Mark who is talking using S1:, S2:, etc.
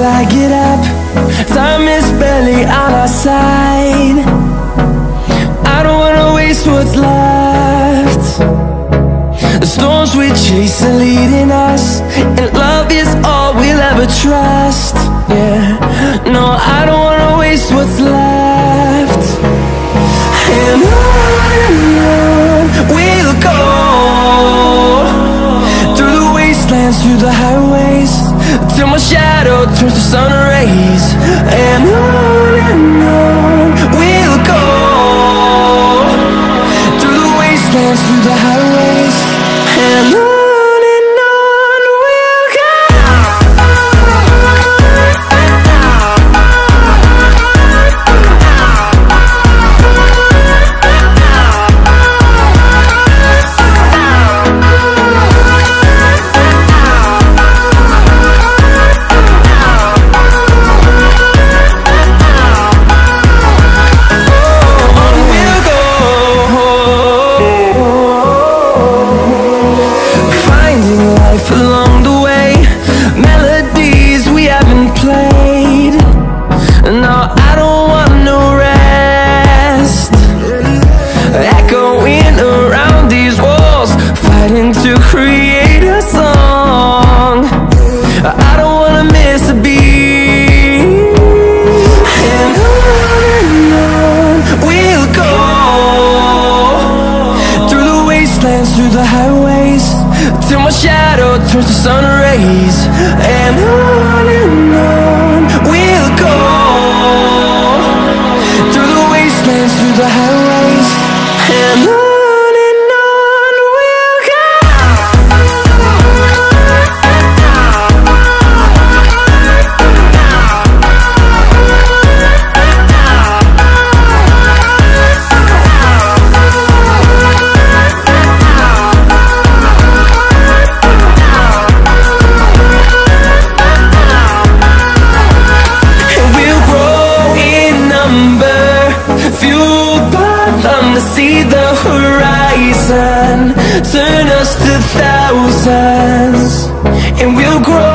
S1: I get up. Time is barely on our side. I don't wanna waste what's left. The storms we chase are leading us, and love is all we'll ever trust. Yeah, no, I don't wanna waste what's left. And on we'll go, through the wastelands, through the highways, till my shadow turns to sun rays. And on we'll go, through the wastelands, through the highways, and on we'll go. Along the way, melodies we haven't played. No, I don't want no rest. Echoing around these walls, fighting to create a song. I don't wanna miss a beat. And on we'll go, through the wastelands, through the highways, till my shadow turns to sun rays. And on we'll go, through the wastelands, through the highways, and on we'll go. Fueled by them to see the horizon, turn us to thousands, and we'll grow